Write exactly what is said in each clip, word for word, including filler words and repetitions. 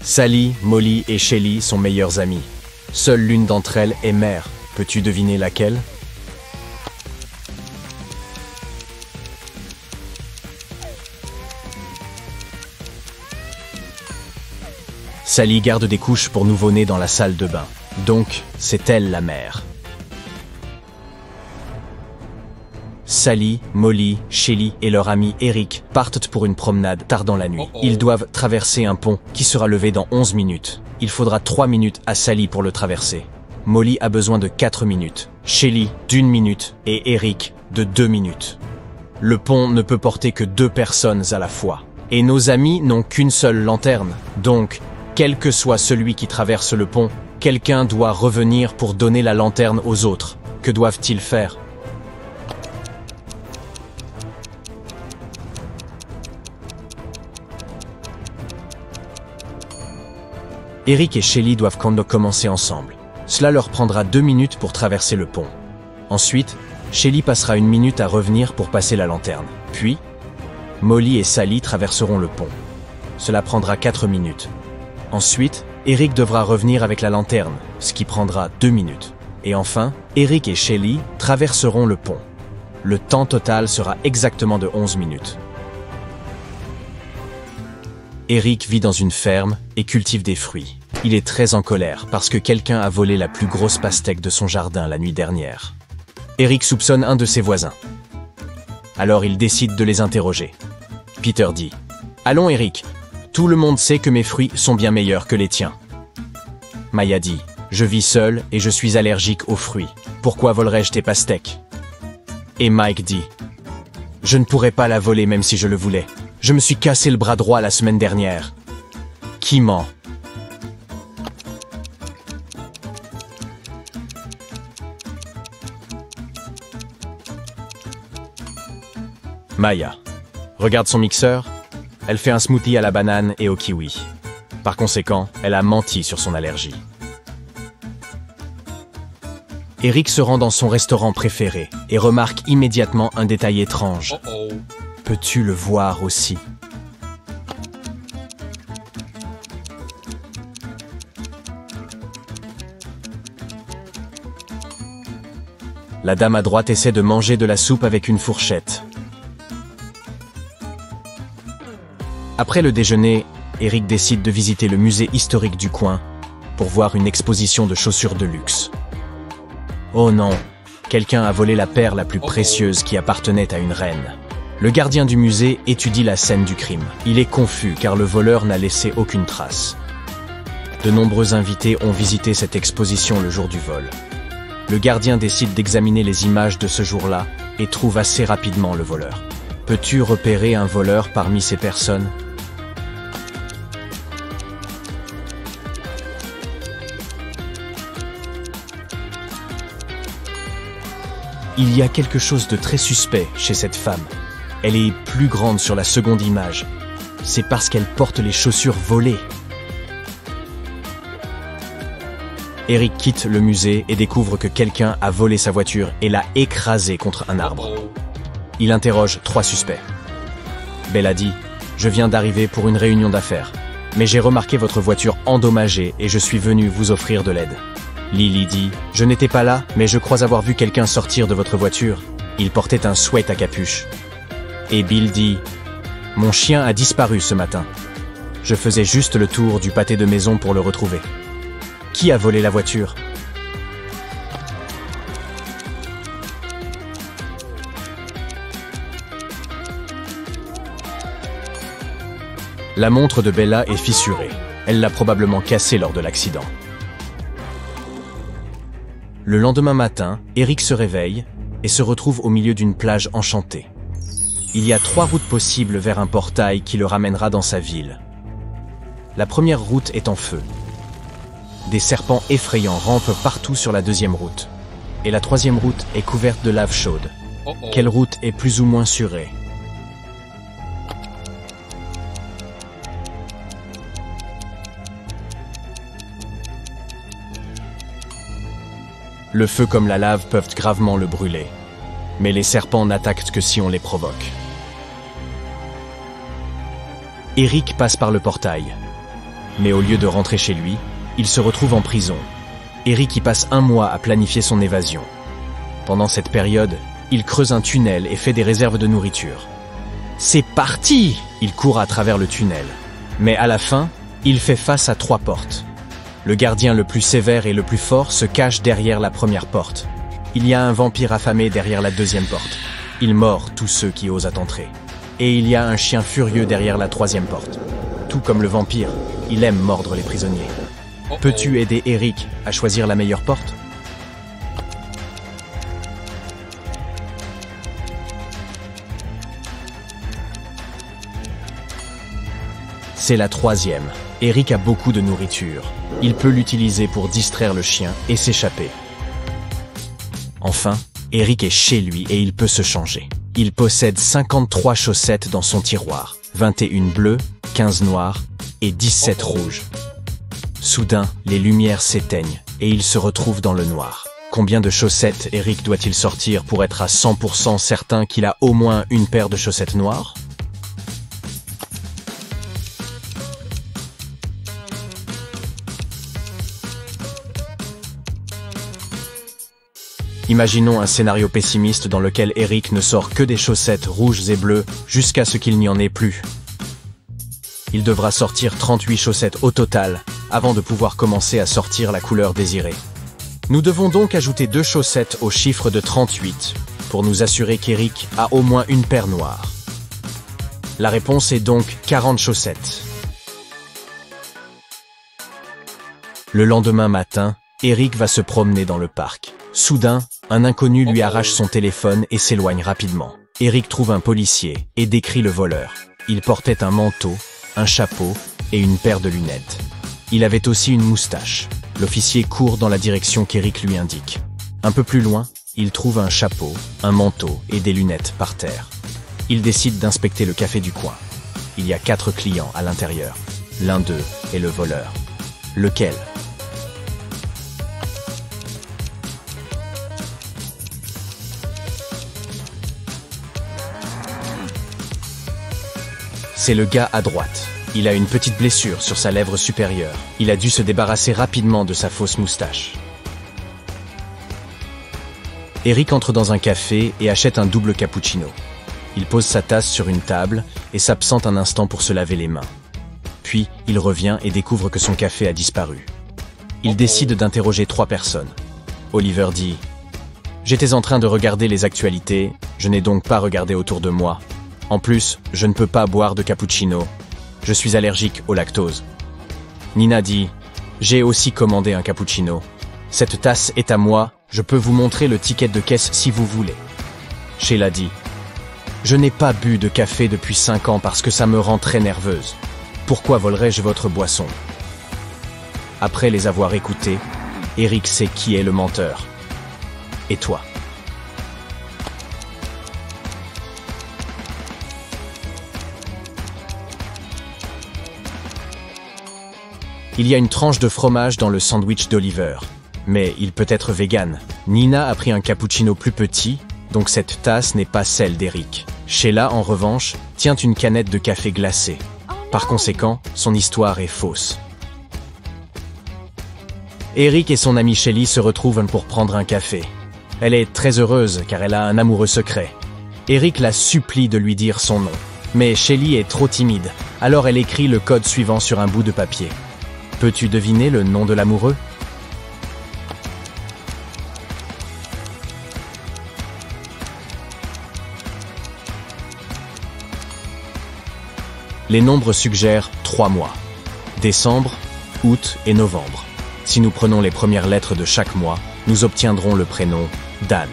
Sally, Molly et Shelly sont meilleures amies. Seule l'une d'entre elles est mère. Peux-tu deviner laquelle? Sally garde des couches pour nouveau-nés dans la salle de bain. Donc, c'est elle la mère. Sally, Molly, Shelly et leur ami Eric partent pour une promenade tard dans la nuit. Ils doivent traverser un pont qui sera levé dans onze minutes. Il faudra trois minutes à Sally pour le traverser. Molly a besoin de quatre minutes, Shelly d'une minute et Eric de deux minutes. Le pont ne peut porter que deux personnes à la fois. Et nos amis n'ont qu'une seule lanterne. Donc, quel que soit celui qui traverse le pont, quelqu'un doit revenir pour donner la lanterne aux autres. Que doivent-ils faire? Eric et Shelly doivent commencer ensemble. Cela leur prendra deux minutes pour traverser le pont. Ensuite, Shelly passera une minute à revenir pour passer la lanterne. Puis, Molly et Sally traverseront le pont. Cela prendra quatre minutes. Ensuite, Eric devra revenir avec la lanterne, ce qui prendra deux minutes. Et enfin, Eric et Shelly traverseront le pont. Le temps total sera exactement de onze minutes. Eric vit dans une ferme et cultive des fruits. Il est très en colère parce que quelqu'un a volé la plus grosse pastèque de son jardin la nuit dernière. Eric soupçonne un de ses voisins. Alors il décide de les interroger. Peter dit « Allons Eric, tout le monde sait que mes fruits sont bien meilleurs que les tiens. » Maya dit « Je vis seul et je suis allergique aux fruits. Pourquoi volerais-je tes pastèques ?» Et Mike dit « Je ne pourrais pas la voler même si je le voulais. Je me suis cassé le bras droit la semaine dernière. » Qui ment? Maya. Regarde son mixeur. Elle fait un smoothie à la banane et au kiwi. Par conséquent, elle a menti sur son allergie. Eric se rend dans son restaurant préféré et remarque immédiatement un détail étrange. Uh-oh. Peux-tu le voir aussi? La dame à droite essaie de manger de la soupe avec une fourchette. Après le déjeuner, Eric décide de visiter le musée historique du coin pour voir une exposition de chaussures de luxe. Oh non, quelqu'un a volé la perle la plus précieuse qui appartenait à une reine. Le gardien du musée étudie la scène du crime. Il est confus car le voleur n'a laissé aucune trace. De nombreux invités ont visité cette exposition le jour du vol. Le gardien décide d'examiner les images de ce jour-là et trouve assez rapidement le voleur. Peux-tu repérer un voleur parmi ces personnes? Il y a quelque chose de très suspect chez cette femme. Elle est plus grande sur la seconde image. C'est parce qu'elle porte les chaussures volées. Eric quitte le musée et découvre que quelqu'un a volé sa voiture et l'a écrasée contre un arbre. Il interroge trois suspects. Bella dit « Je viens d'arriver pour une réunion d'affaires, mais j'ai remarqué votre voiture endommagée et je suis venu vous offrir de l'aide. » Lily dit « Je n'étais pas là, mais je crois avoir vu quelqu'un sortir de votre voiture. Il portait un sweat à capuche. » Et Bill dit « Mon chien a disparu ce matin. Je faisais juste le tour du pâté de maison pour le retrouver. Qui a volé la voiture ?» La montre de Bella est fissurée. Elle l'a probablement cassée lors de l'accident. Le lendemain matin, Eric se réveille et se retrouve au milieu d'une plage enchantée. Il y a trois routes possibles vers un portail qui le ramènera dans sa ville. La première route est en feu. Des serpents effrayants rampent partout sur la deuxième route. Et la troisième route est couverte de lave chaude. Oh oh. Quelle route est plus ou moins sûrée? Le feu comme la lave peuvent gravement le brûler. Mais les serpents n'attaquent que si on les provoque. Eric passe par le portail. Mais au lieu de rentrer chez lui, il se retrouve en prison. Eric y passe un mois à planifier son évasion. Pendant cette période, il creuse un tunnel et fait des réserves de nourriture. C'est parti! Il court à travers le tunnel. Mais à la fin, il fait face à trois portes. Le gardien le plus sévère et le plus fort se cache derrière la première porte. Il y a un vampire affamé derrière la deuxième porte. Il mord tous ceux qui osent entrer. Et il y a un chien furieux derrière la troisième porte. Tout comme le vampire, il aime mordre les prisonniers. Peux-tu aider Eric à choisir la meilleure porte? C'est la troisième. Eric a beaucoup de nourriture. Il peut l'utiliser pour distraire le chien et s'échapper. Enfin, Eric est chez lui et il peut se changer. Il possède cinquante-trois chaussettes dans son tiroir, vingt et une bleues, quinze noires et dix-sept rouges. Soudain, les lumières s'éteignent et il se retrouve dans le noir. Combien de chaussettes Eric doit-il sortir pour être à cent pour cent certain qu'il a au moins une paire de chaussettes noires? Imaginons un scénario pessimiste dans lequel Eric ne sort que des chaussettes rouges et bleues jusqu'à ce qu'il n'y en ait plus. Il devra sortir trente-huit chaussettes au total avant de pouvoir commencer à sortir la couleur désirée. Nous devons donc ajouter deux chaussettes au chiffre de trente-huit pour nous assurer qu'Eric a au moins une paire noire. La réponse est donc quarante chaussettes. Le lendemain matin, Eric va se promener dans le parc. Soudain, un inconnu lui arrache son téléphone et s'éloigne rapidement. Eric trouve un policier et décrit le voleur. Il portait un manteau, un chapeau et une paire de lunettes. Il avait aussi une moustache. L'officier court dans la direction qu'Eric lui indique. Un peu plus loin, il trouve un chapeau, un manteau et des lunettes par terre. Il décide d'inspecter le café du coin. Il y a quatre clients à l'intérieur. L'un d'eux est le voleur. Lequel ? C'est le gars à droite. Il a une petite blessure sur sa lèvre supérieure. Il a dû se débarrasser rapidement de sa fausse moustache. Eric entre dans un café et achète un double cappuccino. Il pose sa tasse sur une table et s'absente un instant pour se laver les mains. Puis, il revient et découvre que son café a disparu. Il décide d'interroger trois personnes. Oliver dit « J'étais en train de regarder les actualités, je n'ai donc pas regardé autour de moi. En plus, je ne peux pas boire de cappuccino. Je suis allergique au lactose. » Nina dit « J'ai aussi commandé un cappuccino. Cette tasse est à moi, je peux vous montrer le ticket de caisse si vous voulez. » Sheila dit « Je n'ai pas bu de café depuis cinq ans parce que ça me rend très nerveuse. Pourquoi volerais-je votre boisson ?» Après les avoir écoutés, Eric sait qui est le menteur. Et toi ? Il y a une tranche de fromage dans le sandwich d'Oliver, mais il peut être vegan. Nina a pris un cappuccino plus petit, donc cette tasse n'est pas celle d'Eric. Sheila, en revanche, tient une canette de café glacé. Par conséquent, son histoire est fausse. Eric et son amie Shelly se retrouvent pour prendre un café. Elle est très heureuse car elle a un amoureux secret. Eric la supplie de lui dire son nom, mais Shelly est trop timide, alors elle écrit le code suivant sur un bout de papier. Peux-tu deviner le nom de l'amoureux ? Les nombres suggèrent trois mois. Décembre, août et novembre. Si nous prenons les premières lettres de chaque mois, nous obtiendrons le prénom Dan.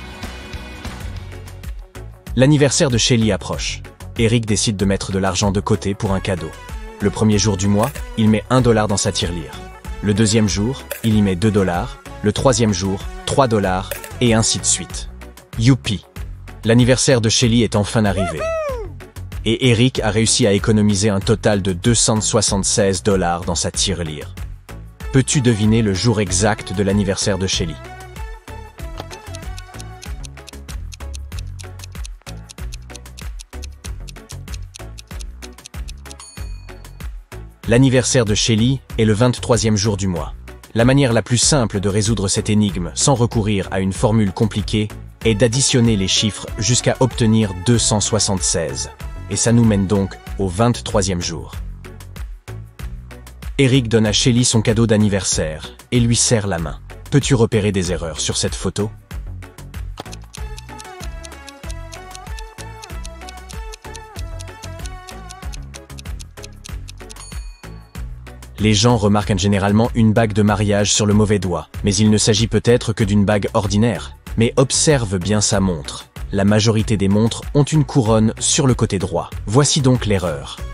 L'anniversaire de Shelly approche. Eric décide de mettre de l'argent de côté pour un cadeau. Le premier jour du mois, il met un dollar dans sa tirelire. Le deuxième jour, il y met deux dollars. Le troisième jour, trois dollars, et ainsi de suite. Youpi! L'anniversaire de Shelly est enfin arrivé. Et Eric a réussi à économiser un total de deux cent soixante-seize dollars dans sa tirelire. Peux-tu deviner le jour exact de l'anniversaire de Shelly ? L'anniversaire de Shelly est le vingt-troisième jour du mois. La manière la plus simple de résoudre cette énigme sans recourir à une formule compliquée est d'additionner les chiffres jusqu'à obtenir deux cent soixante-seize. Et ça nous mène donc au vingt-troisième jour. Eric donne à Shelly son cadeau d'anniversaire et lui serre la main. Peux-tu repérer des erreurs sur cette photo? Les gens remarquent généralement une bague de mariage sur le mauvais doigt, mais il ne s'agit peut-être que d'une bague ordinaire. Mais observe bien sa montre. La majorité des montres ont une couronne sur le côté droit. Voici donc l'erreur.